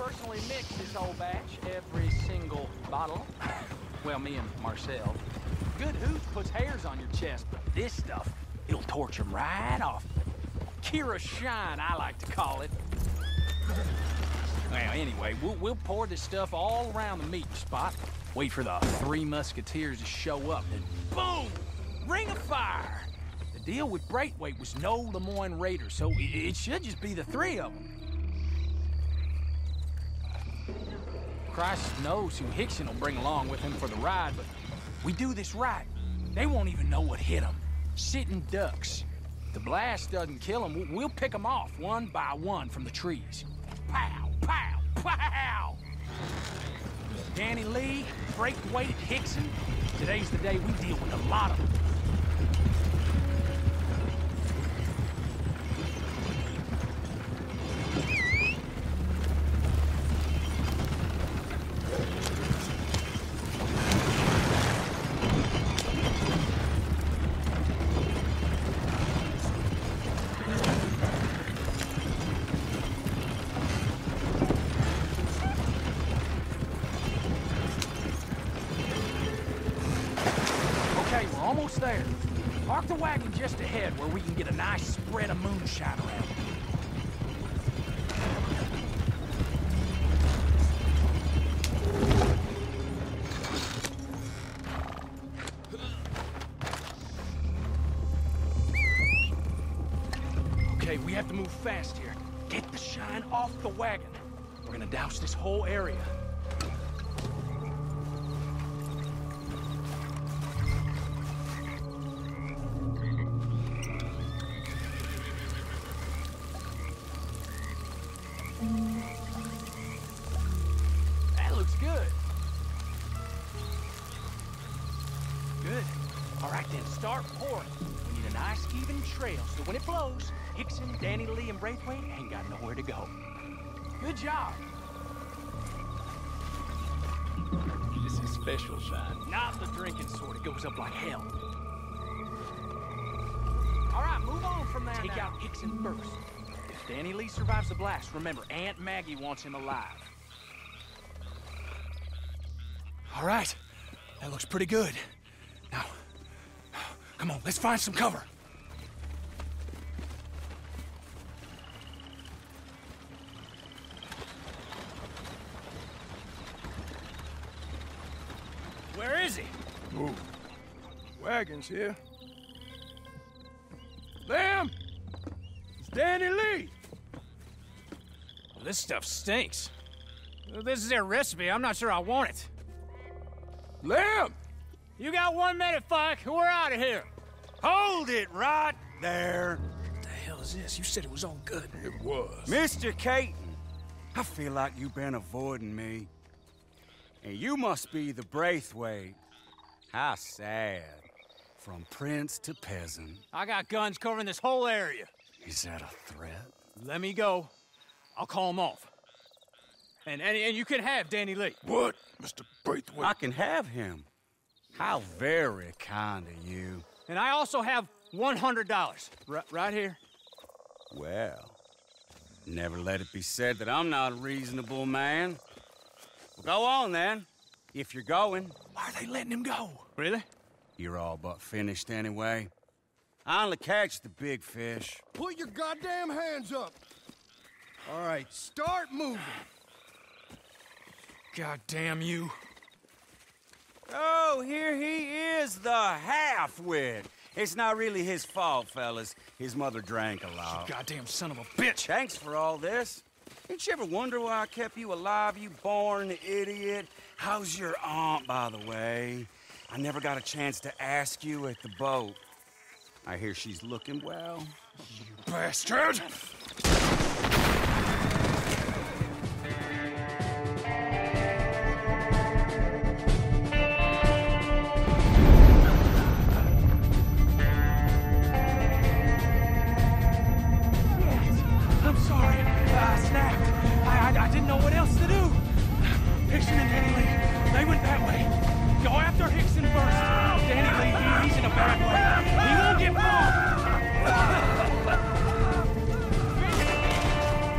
personally mix this whole batch, every single bottle. Well, me and Marcel. Good hooch puts hairs on your chest, but this stuff, it'll torch them right off. Kira Shine, I like to call it. Well, anyway, we'll pour this stuff all around the meeting spot. Wait for the Three Musketeers to show up, then boom! Ring of fire! The deal with Braithwaite was no Lemoyne Raiders, so it should just be the three of them. Christ knows who Hickson will bring along with him for the ride, but we do this right. They won't even know what hit them. Sitting ducks. If the blast doesn't kill them, we'll pick them off one by one from the trees. Pow, pow, pow! Danny Lee, Braithwaite, Hickson. Today's the day we deal with a lot of them. Almost there. Park the wagon just ahead where we can get a nice spread of moonshine around. Okay, we have to move fast here. Get the shine off the wagon. We're gonna douse this whole area. Start pouring. We need a nice even trail, so when it blows, Hickson, Danny Lee, and Braithwaite ain't got nowhere to go. Good job. This is special shine. Not the drinking sort. It goes up like hell. All right, move on from there. Take out Hickson first. If Danny Lee survives the blast, remember, Aunt Maggie wants him alive. All right. That looks pretty good. Now, come on, let's find some cover. Where is he? Ooh. Wagon's here. Lamb! It's Danny Lee! Well, this stuff stinks. Well, this is their recipe. I'm not sure I want it. Lamb! You got 1 minute, Fike. We're out of here. Hold it right there. What the hell is this? You said it was all good. It was. Mr. Caton, I feel like you've been avoiding me. And you must be the Braithwaite. How sad. From prince to peasant. I got guns covering this whole area. Is that a threat? Let me go. I'll call him off. And you can have Danny Lee. What, Mr. Braithwaite? I can have him. How very kind of you. And I also have $100. Right here. Well, never let it be said that I'm not a reasonable man. Well, go on, then. If you're going. Why are they letting him go? Really? You're all but finished anyway. I only catch the big fish. Put your goddamn hands up. All right, start moving. God damn you. Oh, here he is, the half-wit. It's not really his fault, fellas. His mother drank a lot. You goddamn son of a bitch. Thanks for all this. Didn't you ever wonder why I kept you alive, you born idiot? How's your aunt, by the way? I never got a chance to ask you at the boat. I hear she's looking well. You bastard! I didn't know what else to do. Hickson and Danny Lee, they went that way. Go after Hickson first. Danny Lee, he's in a bad way. He won't get far.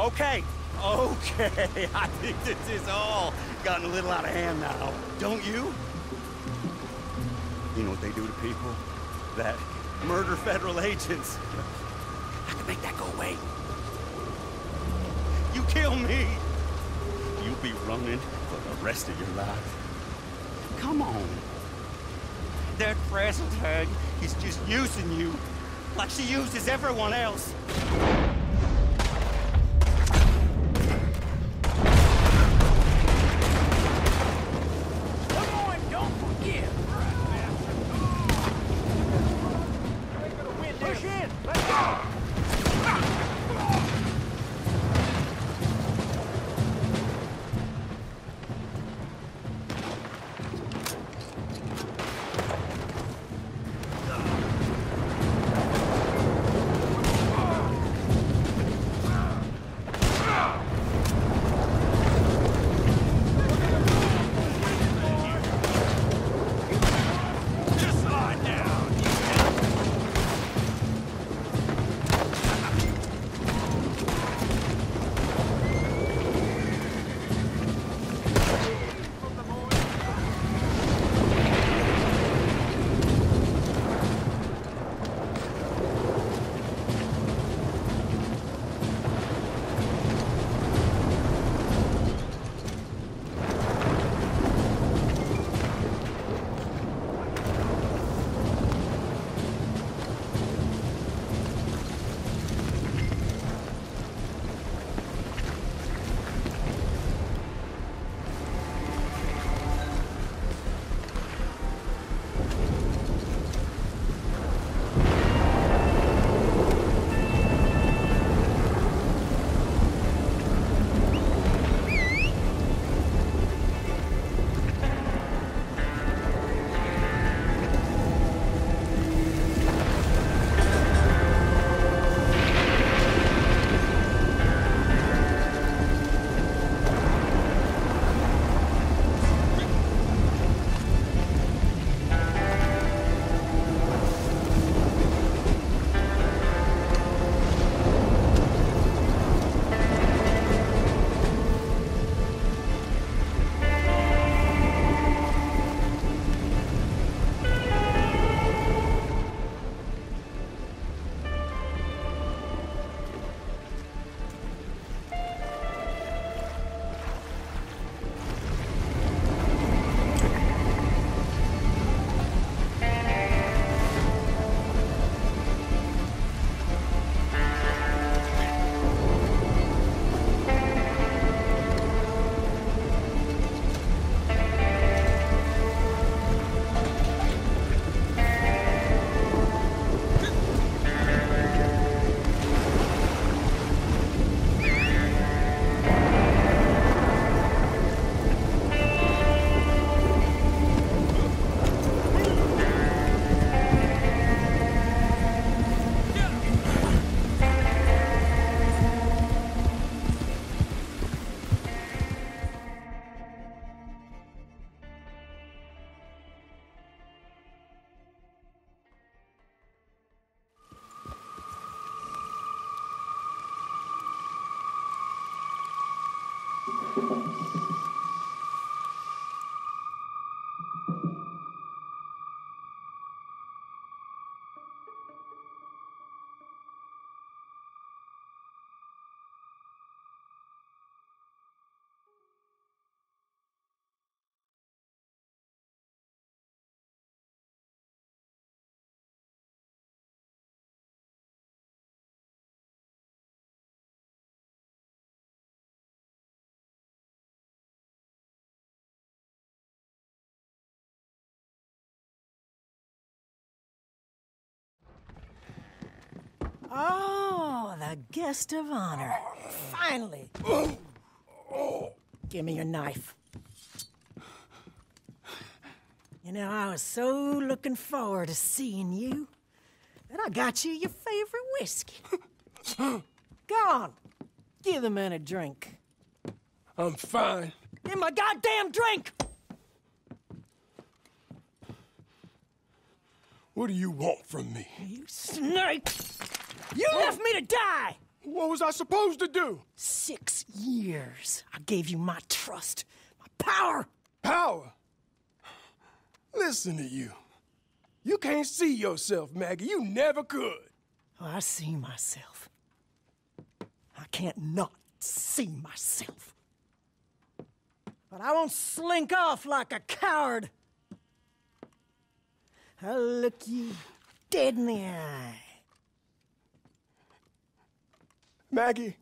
Okay, okay. I think this is all gotten a little out of hand now. Don't you? You know what they do to people that murder federal agents? I can make that go away. You kill me, you'll be running for the rest of your life. Come on. That frazzled hag is just using you like she uses everyone else. Come on, don't forget. Push in. Let's go. Oh, the guest of honor. Finally. Give me your knife. You know, I was so looking forward to seeing you that I got you your favorite whiskey. Go on. Give the man a drink. I'm fine. Give him a goddamn drink! What do you want from me? You snake! You left me to die! What was I supposed to do? 6 years. I gave you my trust, my power. Power? Listen to you. You can't see yourself, Maggie. You never could. Oh, I see myself. I can't not see myself. But I won't slink off like a coward. I'll look you dead in the eye. Maggie,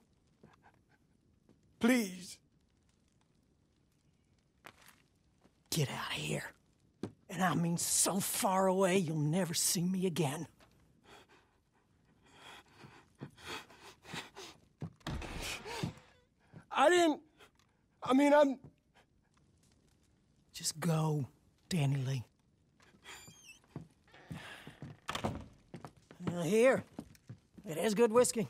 please. Get out of here. And I mean so far away you'll never see me again. I'm... Just go, Danny Lee. Well, here. It is good whiskey.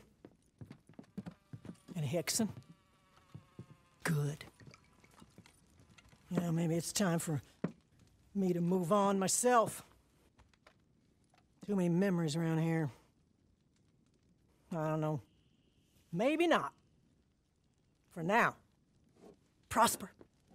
And Hickson. Good. Yeah, maybe it's time for me to move on myself. Too many memories around here. I don't know. Maybe not. For now. Prosper.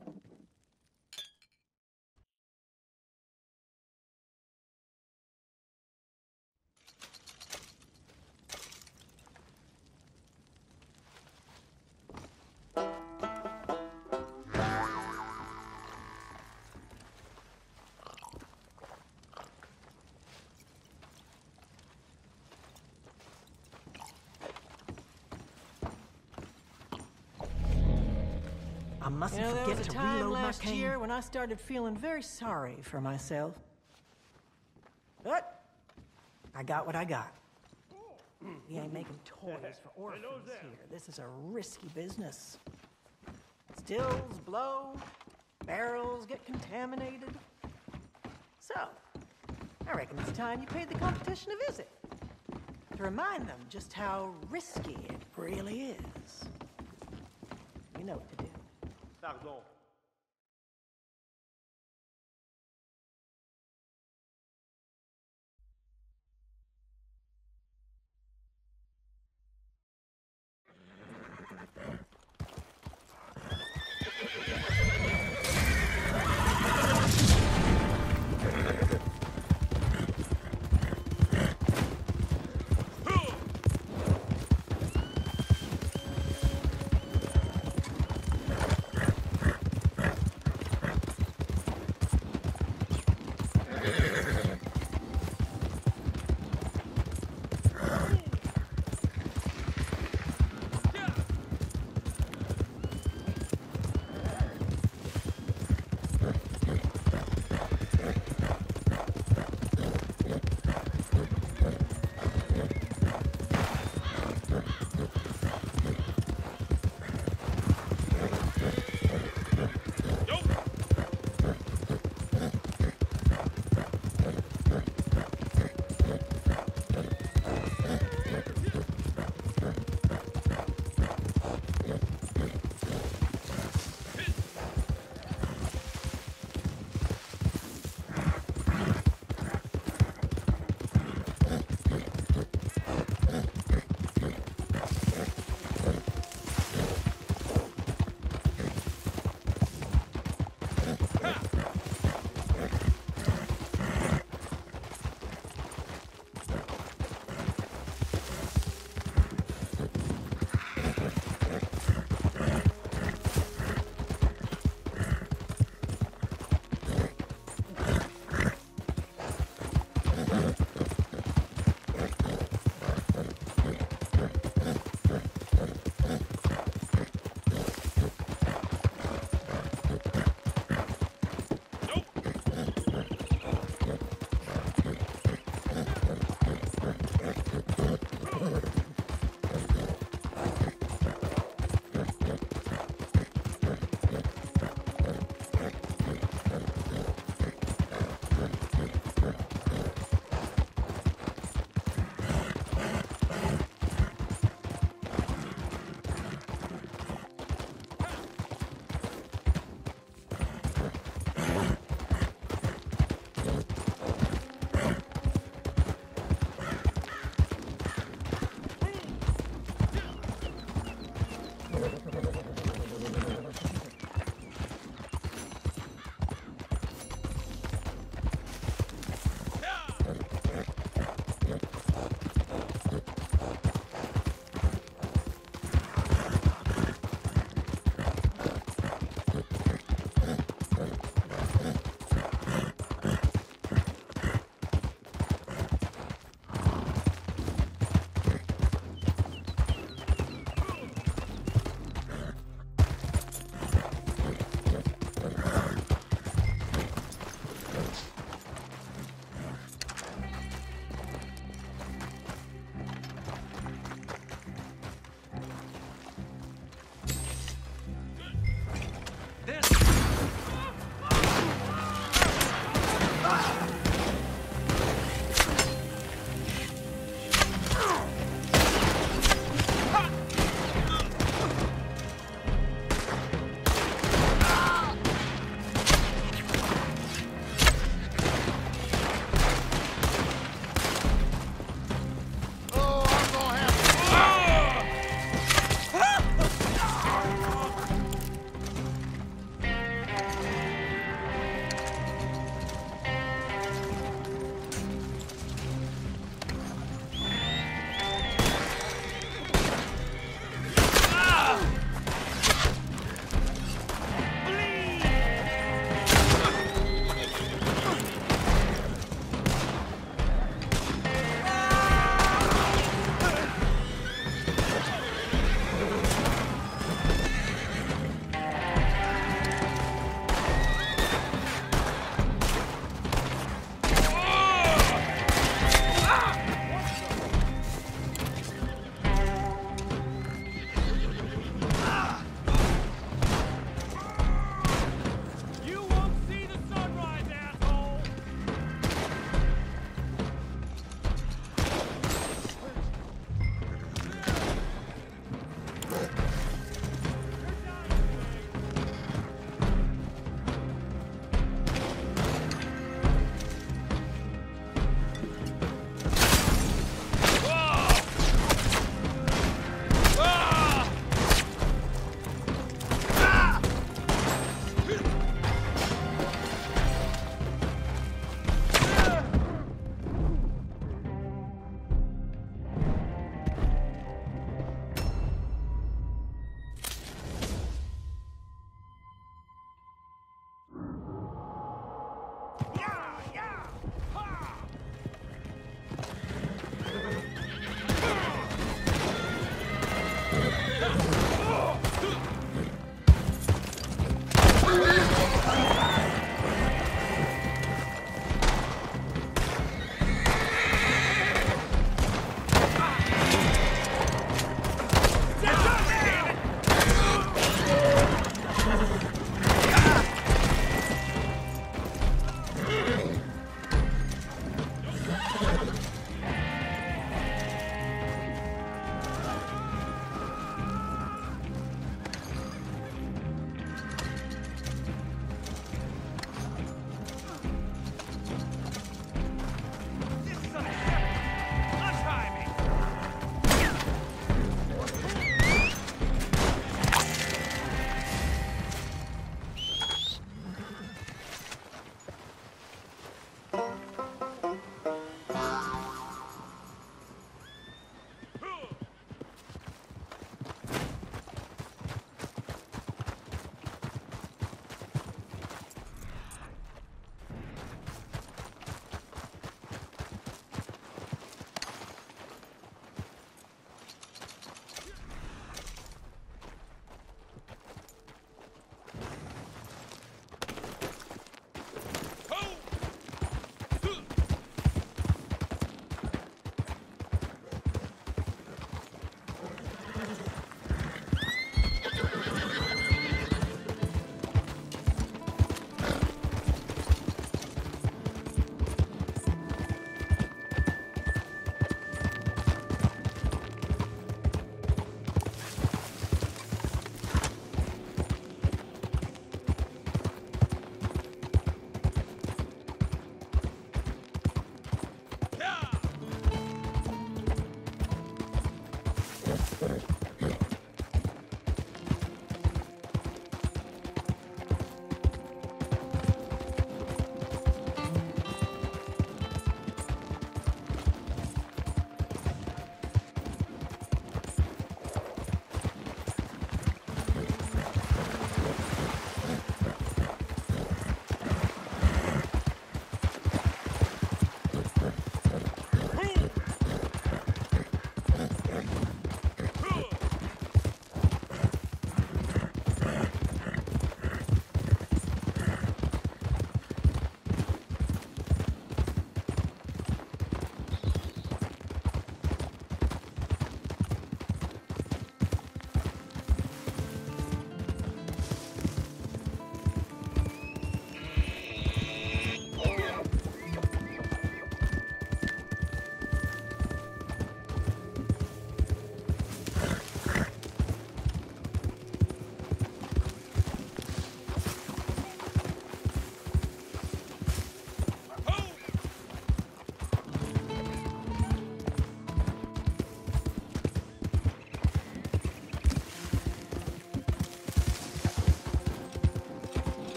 I mustn't there forget was a to time reload my last cane. year when I started feeling very sorry for myself. But I got what I got. We ain't making toys for orphans here. This is a risky business. Stills blow, barrels get contaminated. So, I reckon it's time you paid the competition a visit. To remind them just how risky it really is. You know what to do. Pardon.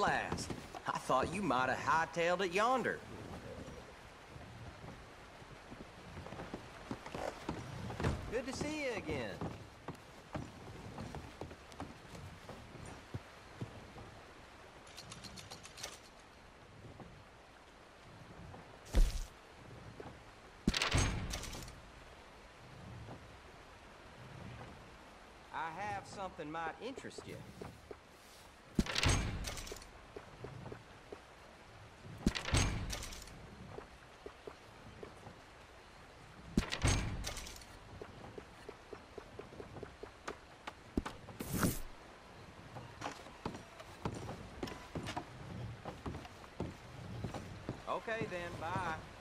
last. I thought you might have hightailed it yonder. Good to see you again. I have something might interest you. Okay then, bye.